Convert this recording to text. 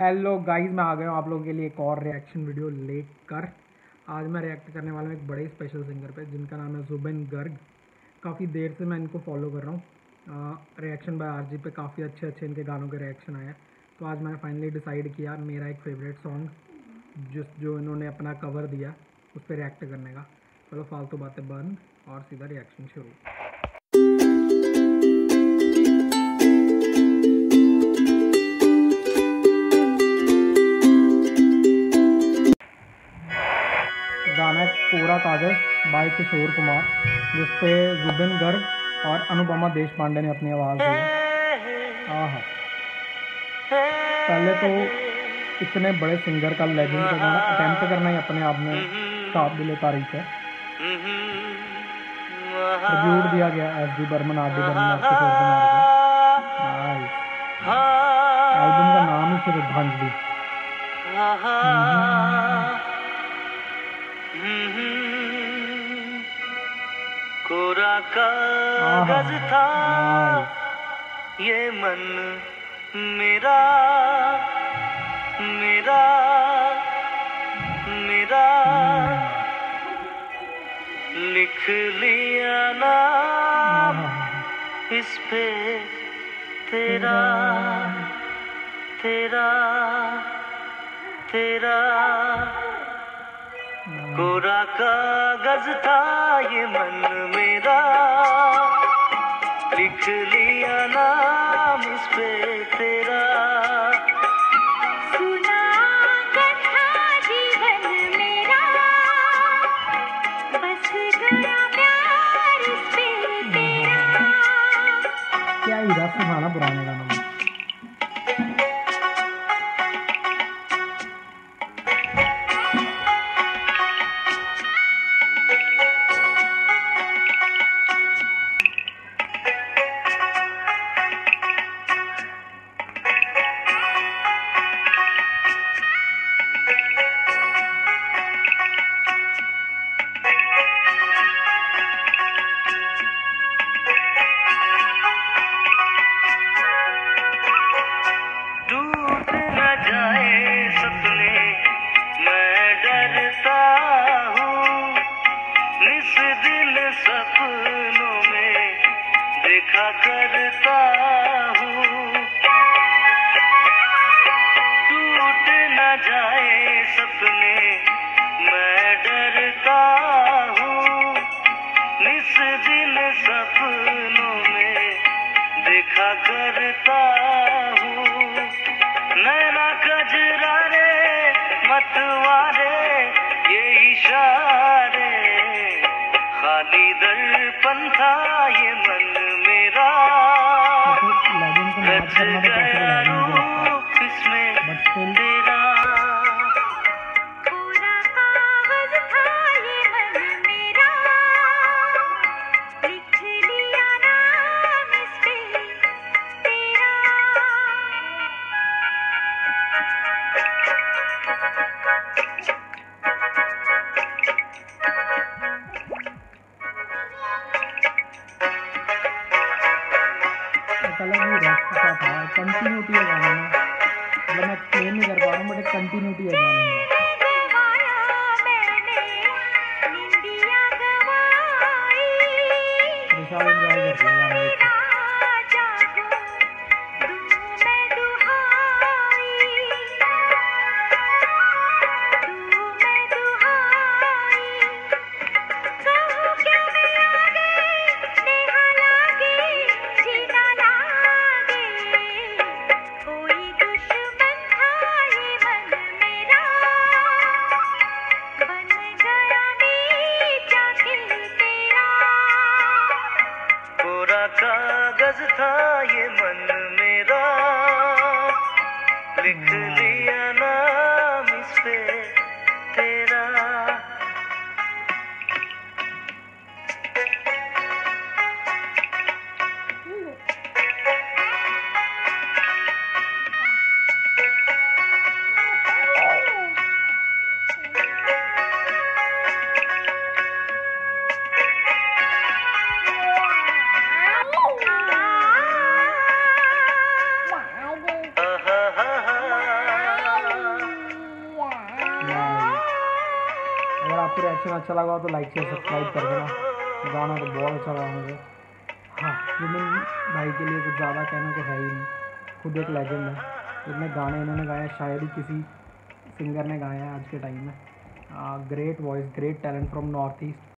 Hello guys, मैं आ गया हूँ आप लोगों के लिए एक और रिएक्शन वीडियो लेकर। आज मैं रिएक्ट करने वाला हूँ एक बड़े स्पेशल सिंगर पे जिनका नाम है जुबिन गर्ग। काफ़ी देर से मैं इनको फॉलो कर रहा हूँ। रिएक्शन बाय आरजी पे काफ़ी अच्छे अच्छे इनके गानों के रिएक्शन आए हैं। तो आज मैंने फाइनली डिसाइड किया मेरा एक फेवरेट सॉन्ग जो इन्होंने अपना कवर दिया उस पर रिएक्ट करने का। चलो फालतू बातें बंद और सीधा रिएक्शन शुरू। गाना कोरा कागज़ बाय किशोर कुमार, जिसपे जुबिन गर्ग और अनुपमा देशपांडे ने अपनी आवाज़ दी है। आहा, पहले तो इतने बड़े सिंगर का लेजेंड का गाना अटेम्प्ट करना ही अपने आप में काबिल तारीफ है। ट्रिब्यूट दिया गया एस.डी. बर्मन, आर.डी. बर्मन और किशोर कुमार को। नाइस। एल्बम का नाम ही श्रद्धांजलि। कोरा कागज था ये मन मेरा मेरा मेरा लिख लिया नाम इस पे तेरा तेरा तेरा। कोरा कागज था ये मन मेरा, लिख लिया नाम इस पे तेरा। सुना कथा जीवन मेरा, बस गया प्यार इस पे तेरा। क्या ही रस सुनाना पुराने गानों में। सपनों में देखा करता हूँ, टूट न जाए सपने मैं डरता हूँ। निस दिन सपनों में देखा करता हूँ। नैना कजरा रे मतवारे ये इशारे, खाली दर्पण था ये मन मेरा। रच गया रूप इसमें तेरा। कोरा कागज था ये मन मेरा, लिख लिया नाम इस पे तेरा। अलग ही रस था, कंटिन्यूटी है गाने में। मतलब मैं एक्सप्लेन नहीं कर पा रहा हूँ, बट एक कंटिन्यूटी है गाने में। विशाल एंजॉय कर रही है गाने। कागज था ये मन मेरा, लिख लिया नाम इस पे तेरा। अगर आपको रिएक्शन अच्छा लगा हो तो लाइक शेयर सब्सक्राइब कर देना। गाना तो बहुत अच्छा लगा मुझे। हाँ, जुबिन भाई के लिए कुछ ज़्यादा कहना तो है ही नहीं, खुद एक लेजेंड है। जितने गाने इन्होंने गाए हैं शायद ही किसी सिंगर ने गाए हैं आज के टाइम में। Great voice, great talent from North east.